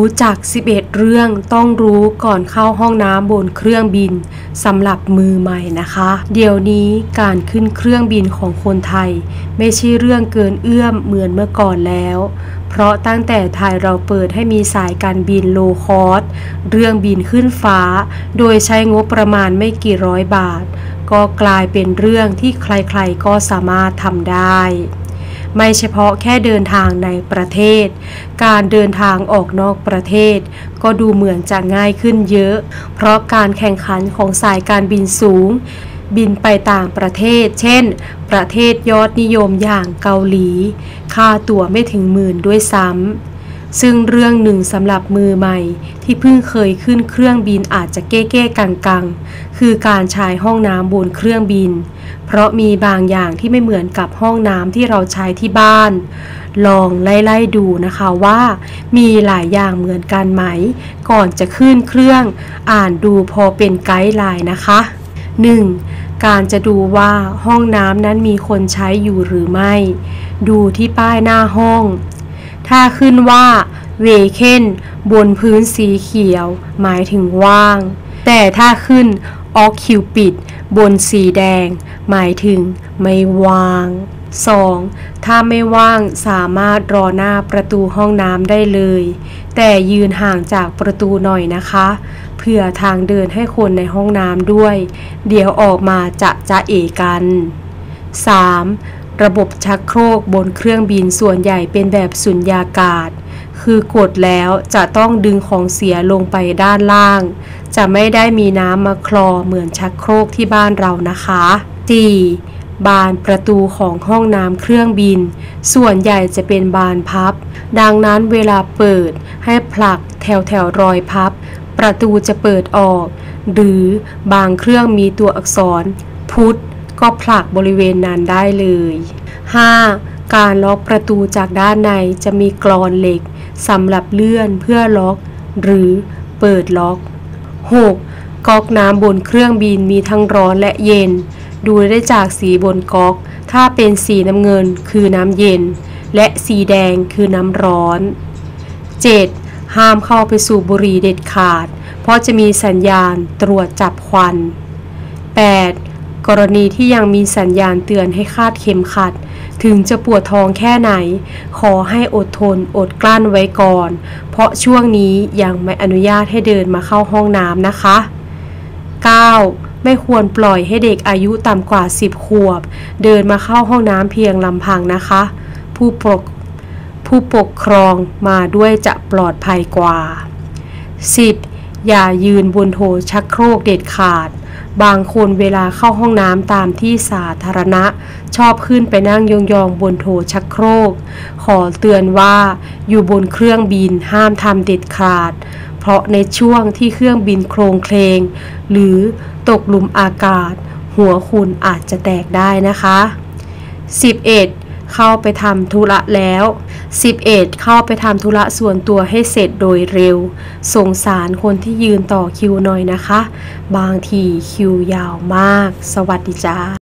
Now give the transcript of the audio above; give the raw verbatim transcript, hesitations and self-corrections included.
จักสิบเอ็ดเรื่องต้องรู้ก่อนเข้าห้องน้ำบนเครื่องบินสำหรับมือใหม่นะคะเดี๋ยวนี้การขึ้นเครื่องบินของคนไทยไม่ใช่เรื่องเกินเอื้อมเหมือนเมื่อก่อนแล้วเพราะตั้งแต่ไทยเราเปิดให้มีสายการบินโลคอสเรื่องบินขึ้นฟ้าโดยใช้งบประมาณไม่กี่ร้อยบาทก็กลายเป็นเรื่องที่ใครๆก็สามารถทำได้ไม่เฉพาะแค่เดินทางในประเทศการเดินทางออกนอกประเทศก็ดูเหมือนจะง่ายขึ้นเยอะเพราะการแข่งขันของสายการบินสูงบินไปต่างประเทศเช่นประเทศยอดนิยมอย่างเกาหลีค่าตั๋วไม่ถึงหมื่นด้วยซ้ำซึ่งเรื่องหนึ่งสำหรับมือใหม่ที่เพิ่งเคยขึ้นเครื่องบินอาจจะเก้เก้กังกังคือการใช้ห้องน้ำบนเครื่องบินเพราะมีบางอย่างที่ไม่เหมือนกับห้องน้ำที่เราใช้ที่บ้านลองไล่ๆดูนะคะว่ามีหลายอย่างเหมือนกันไหมก่อนจะขึ้นเครื่องอ่านดูพอเป็นไกด์ไลน์นะคะ หนึ่ง. การจะดูว่าห้องน้ำนั้นมีคนใช้อยู่หรือไม่ดูที่ป้ายหน้าห้องถ้าขึ้นว่าเวเคนบนพื้นสีเขียวหมายถึงว่างแต่ถ้าขึ้นออคิวปิดบนสีแดงหมายถึงไม่ว่าง สอง. ถ้าไม่ว่างสามารถรอหน้าประตูห้องน้ำได้เลยแต่ยืนห่างจากประตูหน่อยนะคะเพื่อทางเดินให้คนในห้องน้ำด้วยเดี๋ยวออกมาจะจะเอกัน สาม. ระบบชักโครกบนเครื่องบินส่วนใหญ่เป็นแบบสุญญากาศคือกดแล้วจะต้องดึงของเสียลงไปด้านล่างจะไม่ได้มีน้ำมาคลอเหมือนชักโครกที่บ้านเรานะคะ สี่. บานประตูของห้องน้ำเครื่องบินส่วนใหญ่จะเป็นบานพับดังนั้นเวลาเปิดให้ผลักแถวแถวรอยพับประตูจะเปิดออกหรือบางเครื่องมีตัวอักษรพุทธก็ผลักบริเวณนั้นได้เลย ห้า. การล็อกประตูจากด้านในจะมีกลอนเหล็กสำหรับเลื่อนเพื่อล็อกหรือเปิดล็อก หก. ก๊อกน้ำบนเครื่องบินมีทั้งร้อนและเย็นดูได้จากสีบนก๊อกถ้าเป็นสีน้ำเงินคือน้ำเย็นและสีแดงคือน้ำร้อน เจ็ด. ห้ามเข้าไปสูบบุหรี่เด็ดขาดเพราะจะมีสัญญาณตรวจจับควัน แปด. กรณีที่ยังมีสัญญาณเตือนให้คาดเข็มขัดถึงจะปวดท้องแค่ไหนขอให้อดทนอดกลั้นไว้ก่อนเพราะช่วงนี้ยังไม่อนุญาตให้เดินมาเข้าห้องน้ำนะคะ เก้า. ไม่ควรปล่อยให้เด็กอายุต่ำกว่าสิบขวบเดินมาเข้าห้องน้ำเพียงลำพังนะคะผู้ปกผู้ปกครองมาด้วยจะปลอดภัยกว่า สิบ. อย่ายืนบนโถชักโครกเด็ดขาดบางคนเวลาเข้าห้องน้ำตามที่สาธารณะชอบขึ้นไปนั่งยองๆบนโถชักโครกขอเตือนว่าอยู่บนเครื่องบินห้ามทำเด็ดขาดเพราะในช่วงที่เครื่องบินโครงเคลงหรือตกหลุมอากาศหัวคุณอาจจะแตกได้นะคะ สิบเอ็ด. เข้าไปทำธุระแล้ว สิบเอ็ด. เข้าไปทำธุระส่วนตัวให้เสร็จโดยเร็วสงสารคนที่ยืนต่อคิวหน่อยนะคะบางทีคิวยาวมากสวัสดีจ้า